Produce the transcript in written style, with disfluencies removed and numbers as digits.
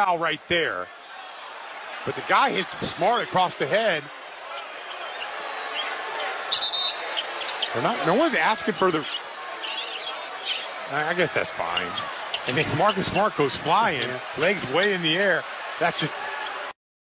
foul right there. But the guy hits Smart across the head. No one's asking for the... I guess that's fine. And then Marcus Smart goes flying, legs way in the air. That's just...